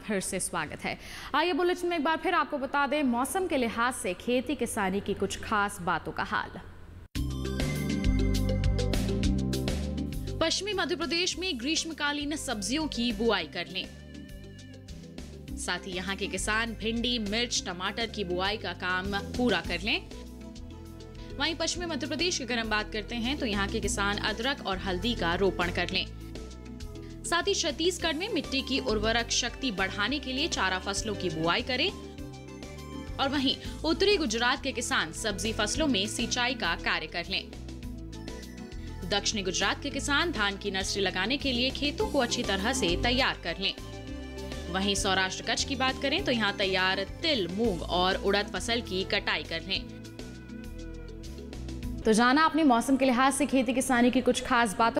फिर से स्वागत है। आइए बुलेटिन में एक बार फिर आपको बता दें मौसम के लिहाज से खेती किसानी की कुछ खास बातों का हाल। पश्चिमी मध्य प्रदेश में ग्रीष्मकालीन सब्जियों की बुआई कर लें। साथ ही यहाँ के किसान भिंडी, मिर्च, टमाटर की बुआई का काम पूरा कर लें। वहीं पश्चिमी मध्य प्रदेश की अगर हम बात करते हैं तो यहाँ के किसान अदरक और हल्दी का रोपण कर लें। साथ ही छत्तीसगढ़ में मिट्टी की उर्वरक शक्ति बढ़ाने के लिए चारा फसलों की बुआई करें। और वहीं उत्तरी गुजरात के किसान सब्जी फसलों में सिंचाई का कार्य कर लें। दक्षिणी गुजरात के किसान धान की नर्सरी लगाने के लिए खेतों को अच्छी तरह से तैयार कर लें। वहीं सौराष्ट्र कच्छ की बात करें तो यहाँ तैयार तिल, मूंग और उड़द फसल की कटाई कर लें। तो जाना अपने मौसम के लिहाज से खेती किसानी की कुछ खास बातों।